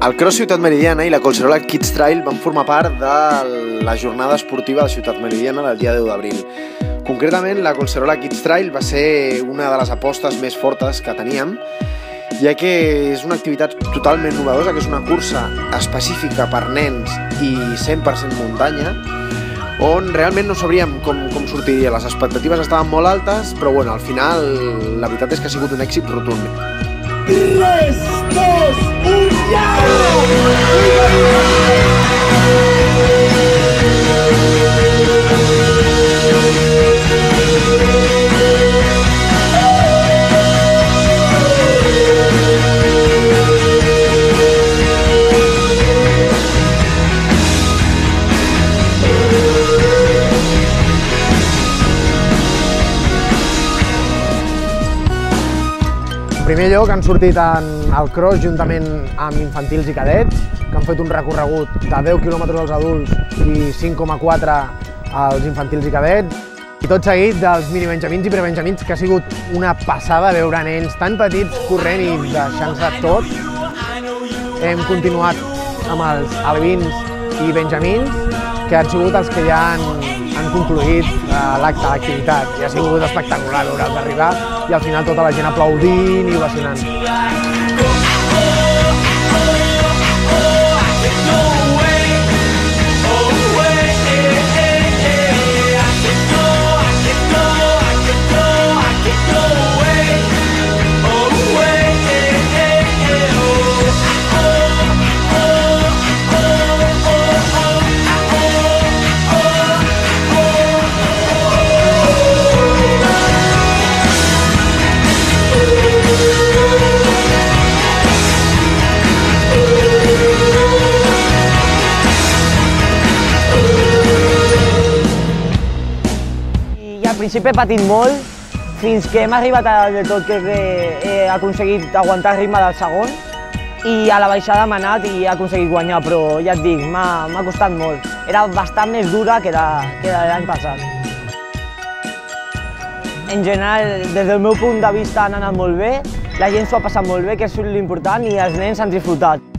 El Cross Ciutat Meridiana i la Collserola Kids Trail van formar part de la jornada esportiva de Ciutat Meridiana del dia 10 d'abril. Concretament, la Collserola Kids Trail va ser una de les apostes més fortes que teníem, ja que és una activitat totalment novedosa, que és una cursa específica per nens i 100% muntanya, on realment no sabríem com sortiria. Les expectatives estaven molt altes, però bueno, al final la veritat és que ha sigut un èxit rotund. 3, 2, 1, ja! En primer lloc han sortit al cross juntament amb infantils i cadets, que han fet un recorregut de 10 quilòmetres als adults i 5,4 als infantils i cadets. I tot seguit dels mini-benjamins i prebenjamins, que ha sigut una passada veure nens tan petits corrent i deixant-se tot. Hem continuat amb els alevins i benjamins, que han sigut els que ja han concluït l'acte, l'activitat. I ha sigut espectacular veure'ls arribar i al final tota la gent aplaudint i ovacionant. Al principi he patit molt, fins que hem arribat de tot que he aconseguit aguantar el ritme del segon i a la baixada hem anat i he aconseguit guanyar, però ja et dic, m'ha costat molt. Era bastant més dura que l'any passat. En general, des del meu punt de vista han anat molt bé, la gent s'ho ha passat molt bé, que és l'important, i els nens han disfrutat.